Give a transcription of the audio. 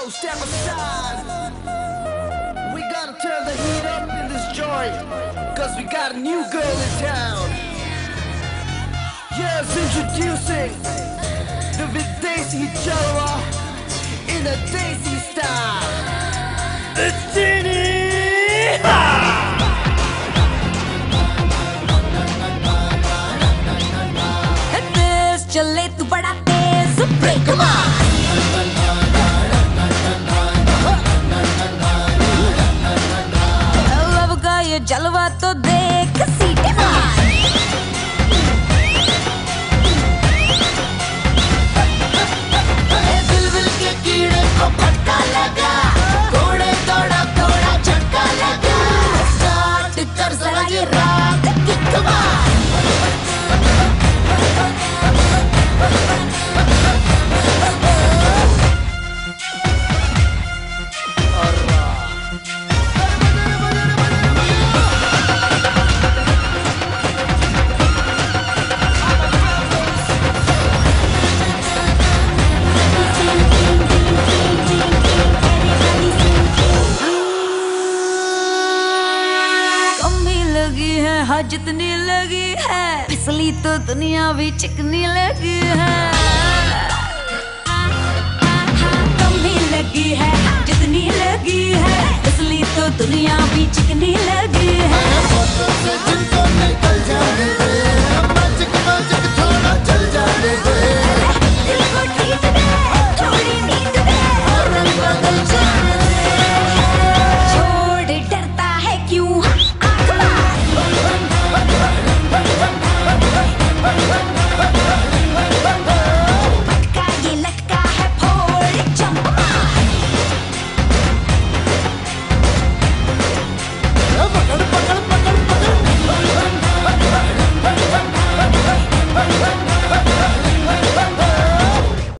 Yo, step aside. We gotta turn the heat up in this joint, cause we got a new girl in town. Yes, introducing the Videsi Jalwa in a Desi style. Vidini! चले तू बड़ा तेज break मार अब का ये जलवा तो देख सीटे मार दिल के कीड़े को फटका लगा घोड़े दौड़ा दौड़ा झटका लगा स्टार्ट कर जरा ये रात किक मार हाँ जितनी लगी है फिसली तो दुनिया भी चिकनी लगी है कम ही लगी है जितनी लगी है फिसली तो दुनिया भी चिकनी लगी है